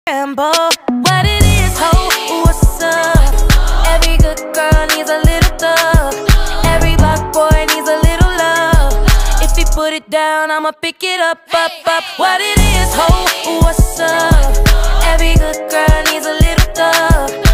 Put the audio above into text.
Rambo. What it is, ho, what's up? Every good girl needs a little thug. Every black boy needs a little love. If he put it down, I'ma pick it up, up, up. What it is, ho, what's up? Every good girl needs a little thug.